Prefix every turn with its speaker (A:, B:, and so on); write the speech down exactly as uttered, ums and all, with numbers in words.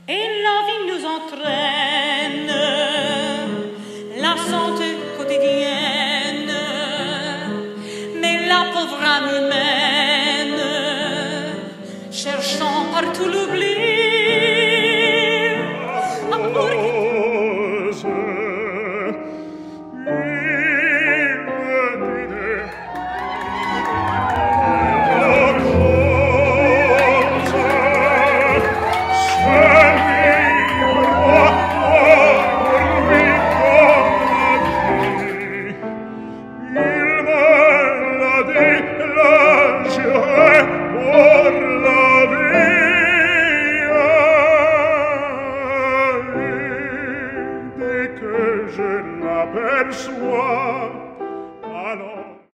A: et la vie nous entraîne, la santé quotidienne, mais la pauvre âme humaine, cherchant partout l'oubli,